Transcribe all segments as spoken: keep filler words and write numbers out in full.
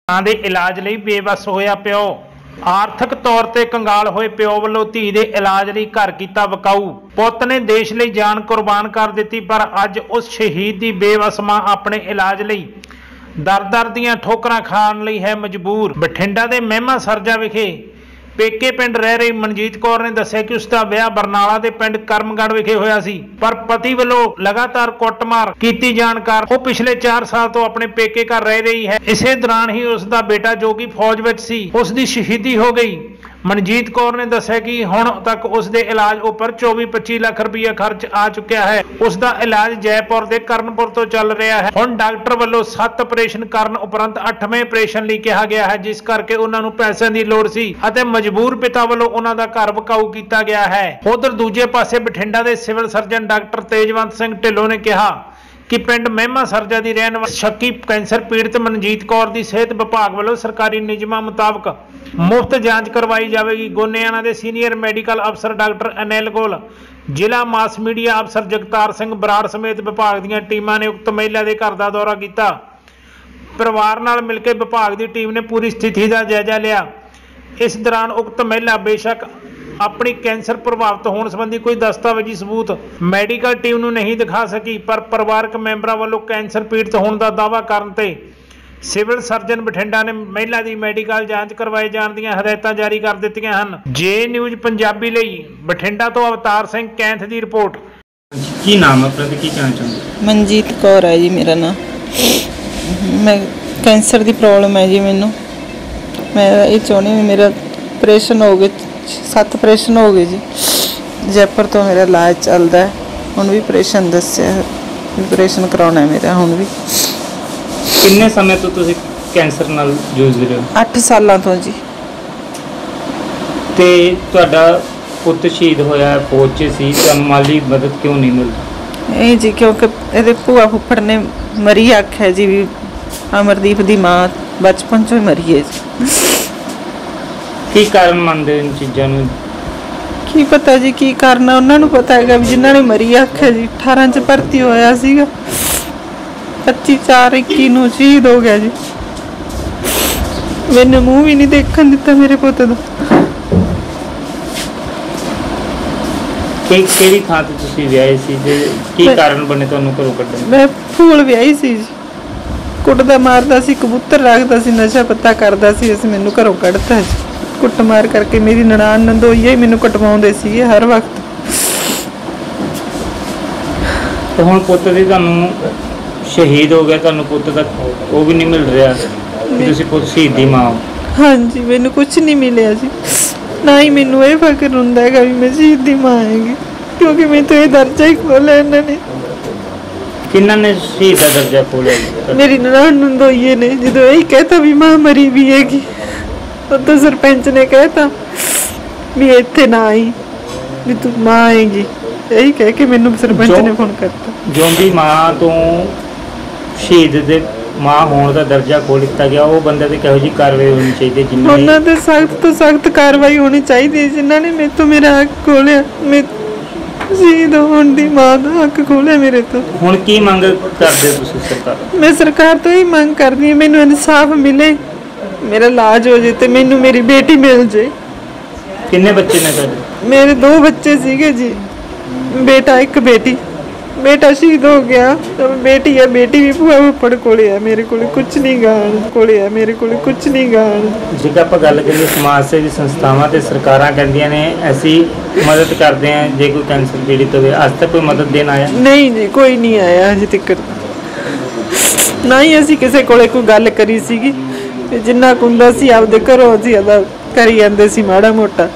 ਦੇ ਇਲਾਜ ਲਈ ਬੇਵੱਸ ਹੋਇਆ ਪਿਓ। ਆਰਥਿਕ ਤੌਰ ਤੇ ਕੰਗਾਲ ਹੋਏ ਪਿਓ ਵੱਲੋਂ ਧੀ ਦੇ ਇਲਾਜ ਲਈ ਘਰ ਕੀਤਾ ਵਿਕਾਊ। ਪੁੱਤ ਨੇ ਦੇਸ਼ ਲਈ ਜਾਨ ਕੁਰਬਾਨ ਕਰ ਦਿੱਤੀ, ਪਰ ਅੱਜ ਉਸ ਸ਼ਹੀਦ ਦੀ ਬੇਵੱਸ ਮਾਂ ਆਪਣੇ ਇਲਾਜ ਲਈ ਦਰ ਦਰ ਦੀਆਂ ਠੋਕਰਾਂ ਖਾਣ ਲਈ ਹੈ ਮਜਬੂਰ। ਬਠਿੰਡਾ ਦੇ ਮਹਿਮਾ ਸਰਜਾ ਵਿਖੇ पेके पिंड रह रही मनजीत कौर ने दस्सिया कि उसका विआह बरनाला के पिंड करमगढ़ विखे होया सी, पर पति वालों लगातार कुटमार की जाण कार वो पिछले चार साल तो अपने पेके घर रह रही है। इसे दौरान ही उसका बेटा जो कि फौज विच सी उसकी शहीदी हो गई। मनजीत कौर ने दस्सिया कि हुण तक उसके इलाज उपर चौबी पच्ची लाख रुपया खर्च आ चुका है। उसका इलाज जयपुर के करनपुर तो चल रहा है। हुण डॉक्टर वालों सत्त ऑपरेशन करन उपरंत अठवें ऑपरेशन लई कहा गया है, जिस करके उन्होंने पैसों की लोड़ सी अते मजबूर पिता वालों उन्हों का घर विकाऊ किया गया है। उधर दूजे पासे बठिंडा के civil surgeon doctor Tejwant Singh Dhillon ने कहा कि पिंड मਹਿਮਾ ਸਰਜਾ ਦੀ ਰਹਿਣ ਵਾਲੀ ਸ਼ੱਕੀ कैंसर पीड़ित मनजीत कौर की सेहत विभाग वालों सरकारी नियमां मुताबक मुफ्त जांच करवाई जाएगी। गोनेआना के सीनियर मैडिकल अफसर डॉक्टर अनिल गोल, जिला मास मीडिया अफसर जगतार सिंह बराड़ समेत विभाग दी टीमां ने उक्त महिला के घर का दौरा किया। परिवार नाल मिलकर विभाग की टीम ने पूरी स्थिति का जायजा लिया। इस दौरान उक्त महिला बेशक अपनी कैंसर प्रभावित होने संबंधी कोई दस्तावेजी सबूत मैडिकल टीम नूं नहीं दिखा सकी, पर परिवारक मैंबरां वालों कैंसर पीड़ित होने का दावा करन ते सिविल सर्जन बठिंडा ने महिला की मैडिकल जांच करवाए जाने दी हदायतां जारी कर दित्तियां हन। जे न्यूज़ पंजाबी लई बठिंडा तो अवतार सिंह कैंथ की रिपोर्ट। की नाम है अपना, की कहना चाहते? मनजीत कौर है जी मेरा नाम। मैं कैंसर की प्रॉब्लम है जी मैनू। मैं ये चाहनी मेरा ऑपरेशन हो गए, सत्त ऑपरेशन हो गए जी। जयपुर तो मेरा इलाज चलता है, हुण भी ऑपरेशन दस्सिया ऑपरेशन कराउणा है मेरा हुण भी। किन्ने समय तो तुसीं कैंसर नाल जूझ रहे हो? अठ सालों तो जी। ते तुहाडा पुੱਤ शहीद होया फौज च सी, तुहानूं माली मदद क्यों नहीं मिलती? ਇਹ जी क्योंकि ਇਹਦੇ ਭੂਆ ਫੁੱਫੜ ਨੇ ਮਰੀ ਆਖਿਆ ਜੀ ਵੀ ਅਮਰਦੀਪ ਦੀ ਮਾਂ ਬਚਪਨ ਚੋਂ ਹੀ ਮਰੀ ਹੈ ਜੀ। ਕੀ ਕਾਰਨ ਮੰਨਦੇ इन ਚੀਜ਼ਾਂ ਨੂੰ? ਕੀ ਪਤਾ ਜੀ ਕੀ ਕਾਰਨ ਆ, ਉਹਨਾਂ ਨੂੰ ਪਤਾ ਹੈਗਾ ਵੀ ਜਿਨ੍ਹਾਂ ਨੇ ਮਰੀ ਆਖਿਆ ਜੀ। ਅਠਾਰਾਂ ਚ ਭਰਤੀ ਹੋਇਆ ਸੀਗਾ, ਪੱਚੀ ਚਾਰ ਇੱਕੀ ਨੂੰ ਸ਼ਹੀਦ ਹੋ ਗਿਆ ਜੀ। ਮੈਨੂੰ ਮੂੰਹ ਵੀ ਨਹੀਂ ਦੇਖਣ ਦਿੱਤਾ ਮੇਰੇ ਪੁੱਤ ਦਾ। ਕਿ ਕਿਹੜੀ ਥਾਂ ਤੇ ਤੁਸੀਂ ਵਿਆਹੇ ਸੀ ਤੇ ਕੀ ਕਾਰਨ ਬਣੇ ਤੁਹਾਨੂੰ ਘਰੋਂ ਕੱਢਣ? ਮੈਂ ਫੂਲ ਵਿਆਹੀ ਸੀ ਜੀ, ਕੁੱਟਦਾ ਮਾਰਦਾ ਸੀ, ਕਬੂਤਰ ਰੱਖਦਾ ਸੀ, ਨਸ਼ਾ ਪੱਤਾ ਕਰਦਾ ਸੀ। ਅਸੀਂ ਮੈਨੂੰ ਘਰੋਂ ਕੱਢਤਾ ਜੀ, ਕੁੱਟਮਾਰ ਕਰਕੇ। ਮੇਰੀ ਨਨਾਣ ਨੰਦੋਈਆ ਹੀ ਮੈਨੂੰ ਕਟਵਾਉਂਦੇ ਸੀਗੇ ਹਰ ਵਕਤ। ਤੇ ਹੁਣ ਪੁੱਤ ਦੀ ਤੁਹਾਨੂੰ शहीद हो गया, ਤੁਹਾਨੂੰ ਪੁੱਤ ਦਾ ਉਹ ਵੀ ਨਹੀਂ ਮਿਲ ਰਿਹਾ ਕਿ ਤੁਸੀਂ ਪੁੱਤ ਸ਼ਹੀਦ ਦੀ ਮਾਂ ਹੋ। ਹਾਂਜੀ, ਮੈਨੂੰ ਕੁਝ ਨਹੀਂ ਮਿਲਿਆ ਜੀ। ਨਾ ਹੀ ਮੈਨੂੰ ਇਹ ਫਕਰ ਹੁੰਦਾ ਹੈਗਾ ਵੀ ਮੈਂ ਸ਼ਹੀਦ ਦੀ ਮਾਂ ਹੈਗੀ, ਕਿਉਂਕਿ ਮੈਂ ਤਾਂ ਇਹ ਦਰਜਾ ਹੀ ਖੋਲਿਆ ਇਹਨਾਂ ਨੇ। ਕਿਹਨਾਂ ਨੇ ਸ਼ਹੀਦ ਦਾ ਦਰਜਾ ਖੋਲਿਆ? ਮੇਰੀ ਨਨਾਣ ਨੰਦੋਈਏ ਨੇ। ਜਦੋਂ ਇਹ ਕਹਿਤਾ ਵੀ ਮਾਂ ਮਰੀ ਵੀ ਹੈਗੀ, ਉਦੋਂ ਸਰਪੰਚ ਨੇ ਕਹਿਤਾ ਵੀ ਇੱਥੇ ਨਾ ਆਈ, ਵੀ ਤੂੰ ਮਾਂ ਆਏਗੀ। ਇਹੀ ਕਹਿ ਕੇ ਮੈਨੂੰ ਸਰਪੰਚ ਨੇ ਫੋਨ ਕਰਤਾ। ਜਿਉਂਦੀ ਮਾਂ ਤੋਂ ਸ਼ਹੀਦ ਦੇ ਮਾਂ ਹੋਣ ਦਾ ਦਰਜਾ ਖੋਹ ਲਿੱਤਾ ਗਿਆ, ਉਹ ਬੰਦੇ ਤੇ ਕਿਹੋ ਜਿਹੀ ਕਾਰਵਾਈ ਹੋਣੀ ਚਾਹੀਦੀ? ਜਿੰਨੀ ਉਹਨਾਂ ਤੇ ਸਖਤ ਤੋਂ ਸਖਤ ਕਾਰਵਾਈ ਹੋਣੀ ਚਾਹੀਦੀ ਹੈ, ਜਿਨ੍ਹਾਂ ਨੇ ਮੇਰੇ ਤੋਂ ਮੇਰਾ ਹੱਕ ਖੋਲਿਆ। ਮੈਂ ਸ਼ਹੀਦ ਹੋਣ ਦੀ ਮਾਂ ਦਾ ਹੱਕ ਖੋਲਿਆ ਮੇਰੇ ਤੋਂ। ਹੁਣ ਕੀ ਮੰਗ ਕਰਦੇ ਤੁਸੀਂ ਸਰਕਾਰ? ਮੈਂ ਸਰਕਾਰ ਤੋਂ ਇਹ ਮੰਗ ਕਰਦੀ ਹਾਂ ਮੈਨੂੰ ਇਨਸਾਫ ਮਿਲੇ, ਮੇਰਾ ਇਲਾਜ ਹੋ ਜੇ ਤੇ ਮੈਨੂੰ ਮੇਰੀ ਬੇਟੀ ਮਿਲ ਜੇ। ਕਿੰਨੇ ਬੱਚੇ ਨੇ ਤੁਹਾਡੇ? ਮੇਰੇ ਦੋ ਬੱਚੇ ਸੀਗੇ ਜੀ, बेटा एक बेटी। बेटा शहीद हो गया तो बेटी है, बेटी भी भूआ फुफड़ कोले है, मेरे कोले कुछ नहीं गाण कोले है, मेरे कोले कुछ नहीं गाण। जेकर आप गल करिए समाज सेवी संस्थावां ते सरकारां कहंदियां ने ऐसी मदद करते हैं जे कोई कैंसर पीड़ित होवे, आज तक कोई मदद देन आया? नहीं जी, कोई नहीं आया अजे तक। ना ही असीं किसी कोले कोई गल करी सीगी, जिन्ना कुछ हुंदा सी आपदे घरों असीं अदा करी जांदे सी माड़ा मोटा।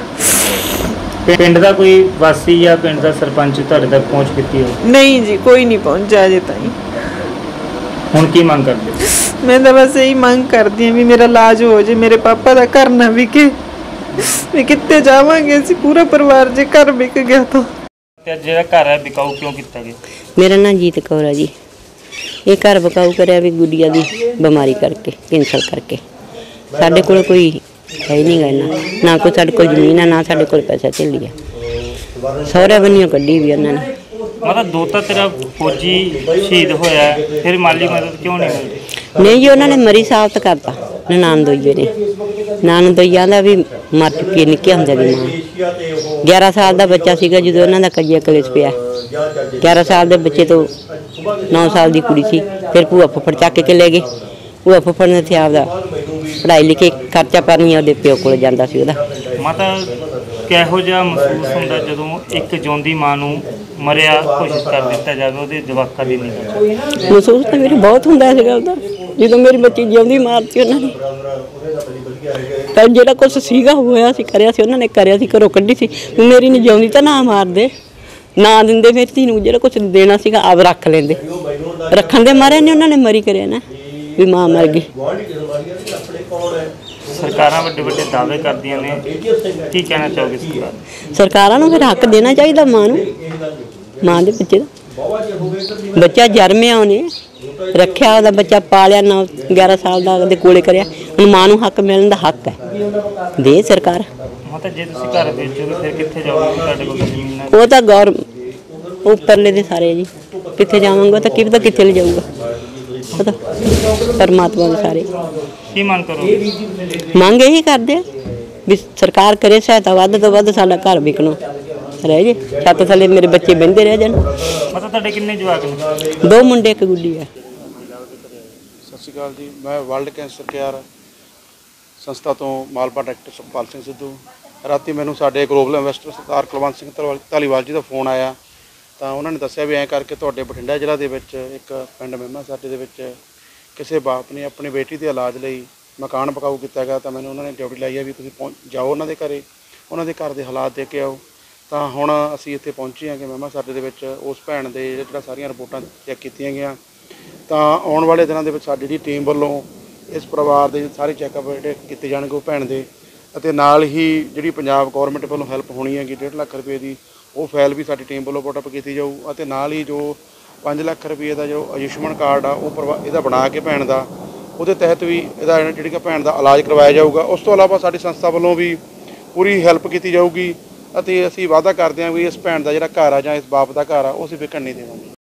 पिंड का कोई वासी या पिंड का सरपंच तुहाडे तक पहुँच की हो? नहीं जी, कोई नहीं पहुँचा अजे ताईं। हुण की मंग करदे? मैं तो बस यही मंग करदी हां भी मेरा इलाज हो जाए, मेरे पापा का घर ना विके। मैं कित्ते जावांगे, असीं पूरा परिवार जे घर विक गया तो। ते जेड़ा घर है बिकाऊ क्यों कीता गया? मेरा नाम जीत कौर है जी। ये घर बिकाऊ करया भी गुड़िया की बीमारी करके, कैंसर करके। साडे कोल कोई है ही नहीं गा इन्ना, ना कोई साडे कोल जमीन है, ना साडे कोल पैसा झेली है। सहुरे बनियों कड्ढी भी उन्होंने। मतलब दो तो तेरा फौजी शहीद होया, फिर माली मदद क्यों नहीं मिलती? नहीं जी, उन्होंने मरी साबित करता ननानदोईए ने। ननानदोईया का भी मर चुकी निक्के होंदे दी मां। ग्यारह साल का बच्चा सीगा जो उन्होंने कजिया कलेश पिया। ग्यारह साल के बच्चे तो नौ साल की कुड़ी सी। फिर भूआ फुफड़ चक के ले गए। भूआ फुफड़ ने थे आपदा पढ़ाई लिखी खर्चा पानी ਉਹਦੇ ਪਿਓ ਕੋਲ ਜਾਂਦਾ ਸੀ ਉਹਦਾ। ਮਾਤਾ ਕਿਹੋ ਜਿਹਾ ਮਹਿਸੂਸ ਹੁੰਦਾ ਜਦੋਂ ਇੱਕ ਜਿਉਂਦੀ ਮਾਂ ਨੂੰ ਮਰਿਆ ਘੋਸ਼ਿਤ ਕਰ ਦਿੱਤਾ ਜਾਵੇ ਉਹਦੇ ਜਵਾਕਾਂ ਦੀ ਨਿਗਾਹ? ਮਹਿਸੂਸ ਤਾਂ ਮੇਰੇ ਬਹੁਤ ਹੁੰਦਾ ਸੀਗਾ ਉਹਦਾ, ਜਦੋਂ ਮੇਰੀ ਬੱਚੀ ਜਿਉਂਦੀ ਮਾਰਤੀ ਉਹਨਾਂ ਨੇ। ਤਾਂ ਜਿਹੜਾ ਕੁਛ ਸੀਗਾ ਹੋਇਆ ਸੀ ਕਰਿਆ ਸੀ ਉਹਨਾਂ ਨੇ ਕਰਿਆ ਸੀ, ਘਰੋਂ ਕੱਢੀ ਸੀ। ਮੇਰੀ ਨਹੀਂ ਜਿਉਂਦੀ ਤਾਂ ਨਾ ਮਾਰਦੇ, ਨਾ ਦਿੰਦੇ ਮੇਰੀ ਧੀ ਨੂੰ ਜਿਹੜਾ ਕੁਛ ਦੇਣਾ ਸੀਗਾ ਆਪ ਰੱਖ ਲੈਂਦੇ। ਰੱਖਣ ਦੇ ਮਾਰੇ ਨੇ ਉਹਨਾਂ ਨੇ ਮਰੀ ਕਰਿਆ ਨਾ ਵੀ ਮਾਂ ਮਰ ਗਈ। ਸਰਕਾਰਾਂ ਵੱਡੇ ਵੱਡੇ ਦਾਅਵੇ ਕਰਦੀਆਂ ਨੇ, ਕੀ ਕਹਿਣਾ ਚਾਹੋਗੇ ਸਰਕਾਰ? ਸਰਕਾਰਾਂ ਨੂੰ ਫਿਰ ਹੱਕ ਦੇਣਾ ਚਾਹੀਦਾ ਮਾਂ ਨੂੰ, ਮਾਂ ਦੇ ਬੱਚੇ ਦਾ। ਬੱਚਾ ਜਨਮਿਆ ਉਹਨੇ ਰੱਖਿਆ, ਉਹਦਾ ਬੱਚਾ ਪਾਲਿਆ, ਨੌ ਗਿਆਰਾਂ ਸਾਲ ਦਾ ਉਹਦੇ ਕੋਲੇ ਕਰਿਆ। ਹੁਣ ਮਾਂ ਨੂੰ ਹੱਕ ਮਿਲਣ ਦਾ ਹੱਕ ਹੈ, ਦੇ ਸਰਕਾਰ। ਮਾਤਾ ਜੇ ਤੁਸੀਂ ਘਰ ਵੇਚੋਗੇ ਫਿਰ ਕਿੱਥੇ ਜਾਓਗੇ? ਤੁਹਾਡੇ ਕੋਲ ਜ਼ਮੀਨ ਹੈ? ਉਹ ਤਾਂ ਗੌਰ ਉੱਪਰਲੇ ਦੇ ਸਾਰੇ ਜੀ, ਕਿੱਥੇ ਜਾਵਾਂਗਾ ਤਾਂ ਕੀ ਪਤਾ ਕਿੱਥੇ ਲੈ ਜਾਊਗਾ, ਉਹ ਤਾਂ ਪਰਮਾਤਮਾ ਦੇ ਸਾਰੇ। ਕੀ ਮੰਗ ਕਰੋਗੇ? ਮੰਗ ਇਹੀ ਕਰਦੇ ਆ ਵੀ ਸਰਕਾਰ ਕਰੇ ਸਹਾਇਤਾ, ਵੱਧ ਤੋਂ ਵੱਧ ਸਾਡਾ ਘਰ ਵਿਕਣੋ ਰਹਿ ਜੇ, ਛੱਤ ਥੱਲੇ ਮੇਰੇ ਬੱਚੇ ਬਹਿੰਦੇ ਰਹਿ ਜਾਣ। ਮਤਲਬ ਤੁਹਾਡੇ ਕਿੰਨੇ ਜਵਾਕ ਨੇ? ਦੋ ਮੁੰਡੇ ਇੱਕ ਗੁੱਡੀ ਆ। ਸਤਿ ਸ਼੍ਰੀ ਅਕਾਲ ਜੀ, ਮੈਂ ਵਰਲਡ ਕੈਂਸਰ ਕੇਅਰ ਸੰਸਥਾ ਤੋਂ ਮਾਲਪਾ ਡਾਇਰੈਕਟਰ ਸੁਖਪਾਲ ਸਿੰਘ ਸਿੱਧੂ। ਰਾਤੀ ਮੈਨੂੰ ਸਾਡੇ ਗਲੋਬਲ ਇਨਵੈਸਟਰ ਸਰਦਾਰ ਕੁਲਵੰਤ ਸਿੰਘ ਧਾਲੀਵਾਲ ਜੀ ਦਾ ਫੋਨ ਆਇਆ, ਤਾਂ ਉਹਨਾਂ ਨੇ ਦੱਸਿਆ ਵੀ ਐਂ ਕਰਕੇ ਤੁਹਾਡੇ ਬਠਿੰਡਾ ਜ਼ਿਲ੍ਹਾ ਦੇ ਵਿੱਚ ਇੱਕ ਪਿੰਡ ਮਹਿਮਾ ਸਾਡੇ ਦੇ ਵਿੱਚ ਕਿਸੇ ਬਾਪ ਨੇ ਆਪਣੀ ਬੇਟੀ ਦੇ ਇਲਾਜ ਲਈ ਮਕਾਨ ਪਕਾਊ ਕੀਤਾ ਗਿਆ। ਤਾਂ ਮੈਨੂੰ ਉਹਨਾਂ ਨੇ ਡਿਊਟੀ ਲਾਈ ਹੈ ਵੀ ਤੁਸੀਂ ਪਹੁੰਚ ਜਾਓ ਉਹਨਾਂ ਦੇ ਘਰੇ, ਉਹਨਾਂ ਦੇ ਘਰ ਦੇ ਹਾਲਾਤ ਦੇਖ ਕੇ ਆਓ। ਤਾਂ ਹੁਣ ਅਸੀਂ ਇੱਥੇ ਪਹੁੰਚੇ ਹਾਂ ਕਿ ਮਹਿਮਾ ਸਾਡੇ ਦੇ ਵਿੱਚ ਉਸ ਭੈਣ ਦੇ ਜਿਹੜਾ ਸਾਰੀਆਂ ਰਿਪੋਰਟਾਂ ਚੈੱਕ ਕੀਤੀਆਂ ਗਈਆਂ। ਤਾਂ ਆਉਣ ਵਾਲੇ ਦਿਨਾਂ ਦੇ ਵਿੱਚ ਸਾਡੀ ਜਿਹੜੀ ਟੀਮ ਵੱਲੋਂ ਇਸ ਪਰਿਵਾਰ ਦੇ ਸਾਰੇ ਚੈੱਕਅਪ ਜਿਹੜੇ ਕੀਤੇ ਜਾਣਗੇ ਉਹ ਭੈਣ ਦੇ, ਅਤੇ ਨਾਲ ਹੀ ਜਿਹੜੀ ਪੰਜਾਬ ਗੌਰਮੈਂਟ ਵੱਲੋਂ ਹੈਲਪ ਹੋਣੀ ਹੈਗੀ ਡੇਢ ਲੱਖ ਰੁਪਏ ਦੀ, ਉਹ ਫਾਈਲ ਵੀ ਸਾਡੀ ਟੀਮ ਵੱਲੋਂ ਪੁੱਟ ਅਪ ਕੀਤੀ ਜਾਊ। ਅਤੇ ਨਾਲ ਹੀ ਜੋ ਪੰਜ ਲੱਖ ਰੁਪਏ ਦਾ ਜੋ ਆਯੁਸ਼ਮਾਨ ਕਾਰਡ ਆ ਉਹ ਪਰਿਵਾ ਇਹਦਾ ਬਣਾ ਕੇ ਭੈਣ ਦਾ, ਉਹਦੇ ਤਹਿਤ ਵੀ ਇਹਦਾ ਜਿਹੜੀ ਕਿ ਭੈਣ ਦਾ ਇਲਾਜ ਕਰਵਾਇਆ ਜਾਊਗਾ। ਉਸ ਤੋਂ ਇਲਾਵਾ ਸਾਡੀ ਸੰਸਥਾ ਵੱਲੋਂ ਵੀ ਪੂਰੀ ਹੈਲਪ ਕੀਤੀ ਜਾਊਗੀ, ਅਤੇ ਅਸੀਂ ਵਾਅਦਾ ਕਰਦੇ ਹਾਂ ਵੀ ਇਸ ਭੈਣ ਦਾ ਜਿਹੜਾ ਘਰ ਆ ਜਾਂ ਇਸ ਬਾਪ ਦਾ ਘਰ ਆ ਉਹ ਅਸੀਂ ਵਿਕਣ ਨਹੀਂ ਦੇਵਾਂਗੇ।